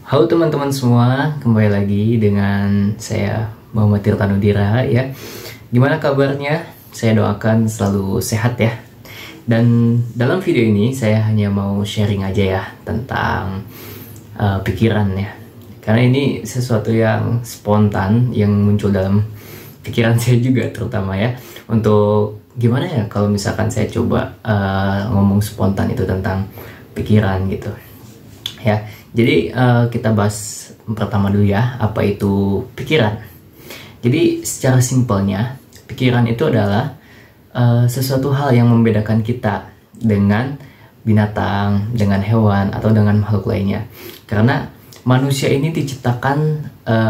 Halo teman-teman semua, kembali lagi dengan saya Muhammad Tirtanudira ya. Gimana kabarnya? Saya doakan selalu sehat ya. Dan dalam video ini saya hanya mau sharing aja ya tentang pikiran ya. Karena ini sesuatu yang spontan yang muncul dalam pikiran saya juga terutama ya. Untuk gimana ya kalau misalkan saya coba ngomong spontan itu tentang pikiran gitu ya. Jadi kita bahas pertama dulu ya, apa itu pikiran. Jadi secara simpelnya, pikiran itu adalah sesuatu hal yang membedakan kita dengan binatang, dengan hewan, atau dengan makhluk lainnya. Karena manusia ini diciptakan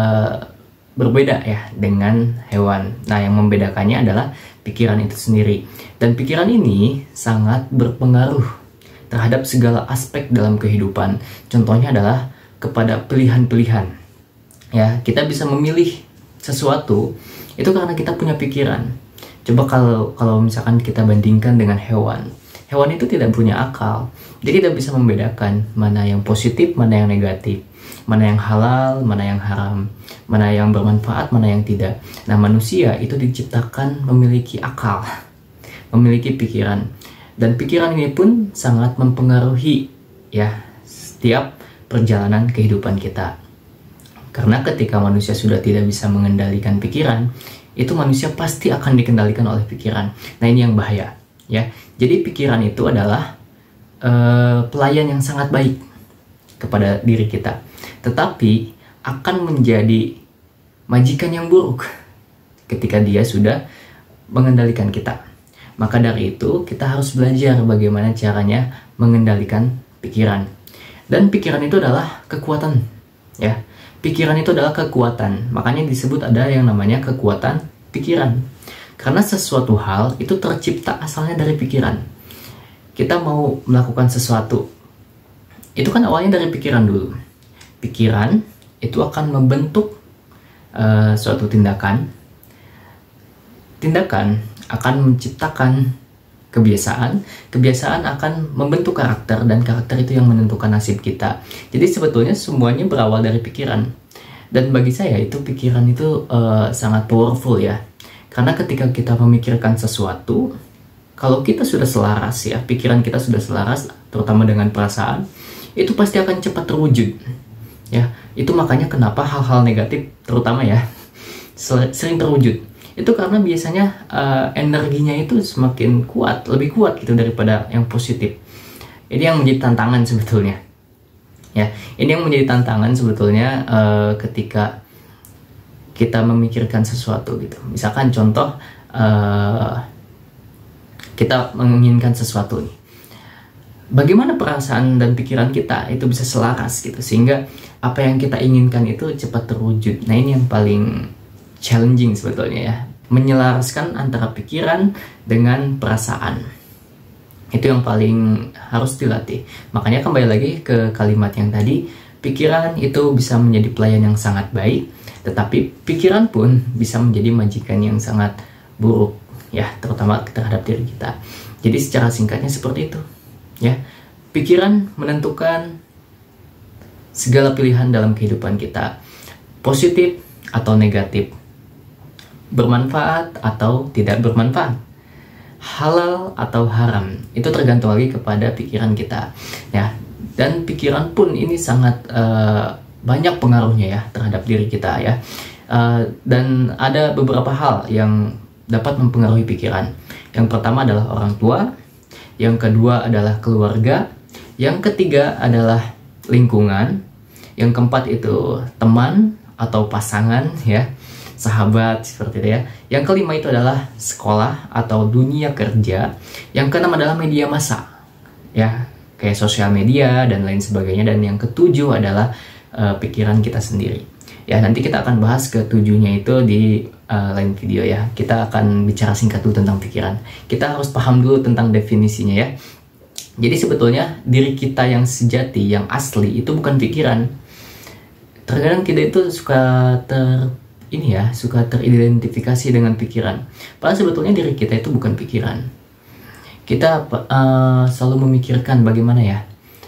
berbeda ya dengan hewan. Nah, yang membedakannya adalah pikiran itu sendiri. Dan pikiran ini sangat berpengaruh terhadap segala aspek dalam kehidupan. Contohnya adalah kepada pilihan-pilihan. Ya, kita bisa memilih sesuatu itu karena kita punya pikiran. Coba kalau misalkan kita bandingkan dengan hewan. Hewan itu tidak punya akal. Jadi tidak bisa membedakan mana yang positif, mana yang negatif, mana yang halal, mana yang haram, mana yang bermanfaat, mana yang tidak. Nah, manusia itu diciptakan memiliki akal, memiliki pikiran. Dan pikiran ini pun sangat mempengaruhi ya setiap perjalanan kehidupan kita. Karena ketika manusia sudah tidak bisa mengendalikan pikiran, itu manusia pasti akan dikendalikan oleh pikiran. Nah, ini yang bahaya ya. Jadi pikiran itu adalah pelayan yang sangat baik kepada diri kita. Tetapi akan menjadi majikan yang buruk ketika dia sudah mengendalikan kita. Maka dari itu kita harus belajar bagaimana caranya mengendalikan pikiran. Dan pikiran itu adalah kekuatan ya. Pikiran itu adalah kekuatan. Makanya disebut ada yang namanya kekuatan pikiran. Karena sesuatu hal itu tercipta asalnya dari pikiran. Kita mau melakukan sesuatu, itu kan awalnya dari pikiran dulu. Pikiran itu akan membentuk suatu tindakan. Tindakan akan menciptakan kebiasaan, kebiasaan akan membentuk karakter, dan karakter itu yang menentukan nasib kita. Jadi sebetulnya semuanya berawal dari pikiran. Dan bagi saya itu pikiran itu sangat powerful ya. Karena ketika kita memikirkan sesuatu, kalau kita sudah selaras ya, pikiran kita sudah selaras, terutama dengan perasaan, itu pasti akan cepat terwujud. Ya, itu makanya kenapa hal-hal negatif terutama ya sering terwujud. Itu karena biasanya energinya itu semakin kuat, lebih kuat gitu daripada yang positif. Ini yang menjadi tantangan sebetulnya. Ya, ini yang menjadi tantangan sebetulnya ketika kita memikirkan sesuatu gitu. Misalkan contoh kita menginginkan sesuatu nih. Bagaimana perasaan dan pikiran kita itu bisa selaras gitu sehingga apa yang kita inginkan itu cepat terwujud. Nah, ini yang paling challenging sebetulnya ya, menyelaraskan antara pikiran dengan perasaan. Itu yang paling harus dilatih. Makanya kembali lagi ke kalimat yang tadi, pikiran itu bisa menjadi pelayan yang sangat baik, tetapi pikiran pun bisa menjadi majikan yang sangat buruk ya, terutama terhadap diri kita. Jadi secara singkatnya seperti itu ya. Pikiran menentukan segala pilihan dalam kehidupan kita, positif atau negatif, bermanfaat atau tidak bermanfaat, halal atau haram, itu tergantung lagi kepada pikiran kita ya. Dan pikiran pun ini sangat banyak pengaruhnya ya terhadap diri kita ya. Dan ada beberapa hal yang dapat mempengaruhi pikiran. Yang pertama adalah orang tua, yang kedua adalah keluarga, yang ketiga adalah lingkungan, yang keempat itu teman atau pasangan ya, sahabat seperti itu ya. Yang kelima itu adalah sekolah atau dunia kerja. Yang keenam adalah media massa ya, kayak sosial media dan lain sebagainya. Dan yang ketujuh adalah pikiran kita sendiri ya. Nanti kita akan bahas ketujuhnya itu di lain video ya. Kita akan bicara singkat dulu tentang pikiran. Kita harus paham dulu tentang definisinya ya. Jadi sebetulnya diri kita yang sejati, yang asli itu bukan pikiran. Terkadang kita itu suka suka teridentifikasi dengan pikiran. Padahal sebetulnya diri kita itu bukan pikiran. Kita selalu memikirkan bagaimana ya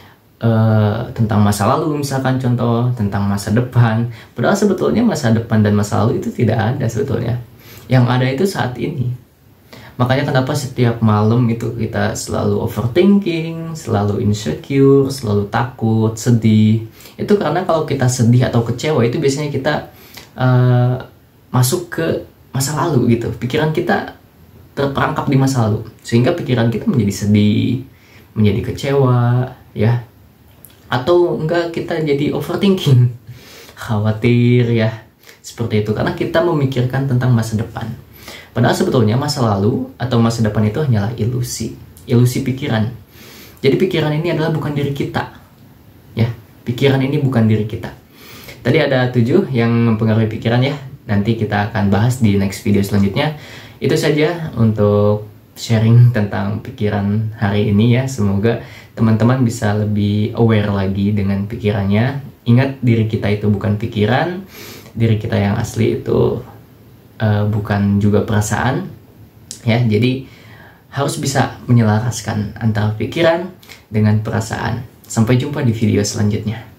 tentang masa lalu, misalkan contoh tentang masa depan. Padahal sebetulnya masa depan dan masa lalu itu tidak ada sebetulnya. Yang ada itu saat ini. Makanya kenapa setiap malam itu kita selalu overthinking, selalu insecure, selalu takut, sedih. Itu karena kalau kita sedih atau kecewa itu biasanya kita masuk ke masa lalu gitu. Pikiran kita terperangkap di masa lalu. Sehingga pikiran kita menjadi sedih, menjadi kecewa, ya. Atau enggak kita jadi overthinking, khawatir ya. Seperti itu karena kita memikirkan tentang masa depan. Padahal sebetulnya masa lalu atau masa depan itu hanyalah ilusi pikiran. Jadi pikiran ini adalah bukan diri kita. Ya, pikiran ini bukan diri kita. Tadi ada 7 yang mempengaruhi pikiran ya. Nanti kita akan bahas di next video selanjutnya. Itu saja untuk sharing tentang pikiran hari ini ya. Semoga teman-teman bisa lebih aware lagi dengan pikirannya. Ingat, diri kita itu bukan pikiran. Diri kita yang asli itu bukan juga perasaan ya. Jadi harus bisa menyelaraskan antara pikiran dengan perasaan. Sampai jumpa di video selanjutnya.